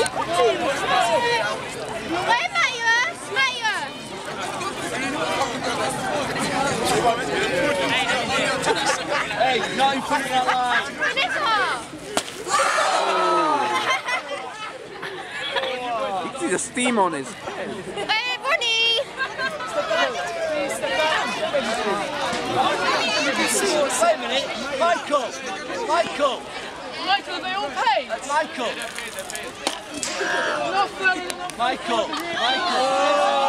Wait, Marius! Hey, not in front of that line. You can see the steam on his head. Hey, Bonnie! Wait a minute. Michael, they all paid? Michael. Michael.